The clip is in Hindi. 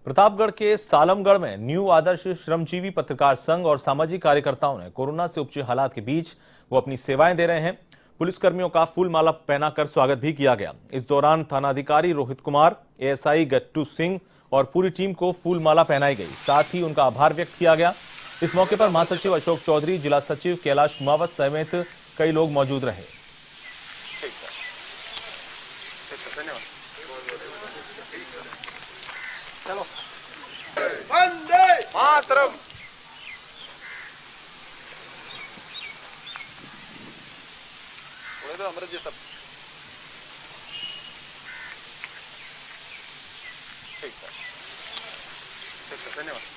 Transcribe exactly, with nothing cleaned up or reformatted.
प्रतापगढ़ के सालमगढ़ में न्यू आदर्श श्रमजीवी पत्रकार संघ और सामाजिक कार्यकर्ताओं ने कोरोना से उपजे हालात के बीच वो अपनी सेवाएं दे रहे हैं। पुलिसकर्मियों का फूल माला पहनाकर स्वागत भी किया गया। इस दौरान थानाधिकारी रोहित कुमार, एएसआई गट्टू सिंह और पूरी टीम को फूल माला पहनाई गई। साथ ही उनका आभार व्यक्त किया गया। इस मौके पर महासचिव अशोक चौधरी, जिला सचिव कैलाश कुमावत समेत कई लोग मौजूद रहे। चलो वंदे मातरम। थोड़े तो अमृत जी सब ठीक सर, ठीक सर, धन्यवाद।